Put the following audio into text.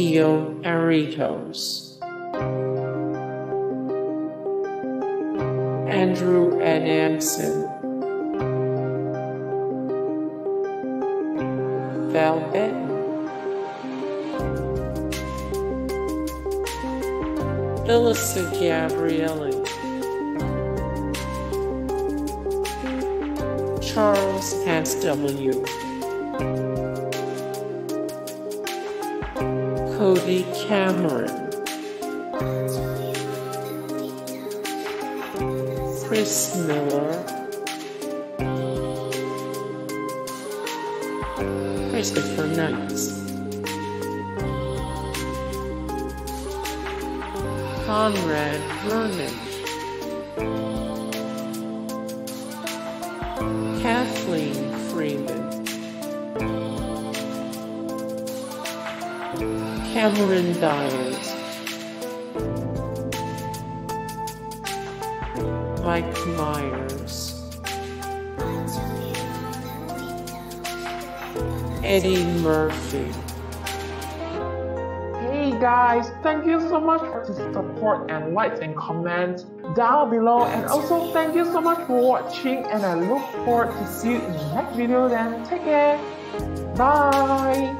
Tio Aritos, Andrew Adamson, Val Benton, Phyllis Gabrielli, Charles S.W., Cody Cameron, Chris Miller, Christopher Knights, Conrad Vernon, Kathleen Freeman, Cameron Diaz, Mike Myers, Eddie Murphy. Hey guys, thank you so much for the support and likes and comments down below, and also thank you so much for watching, and I look forward to see you in the next video. Then take care, bye.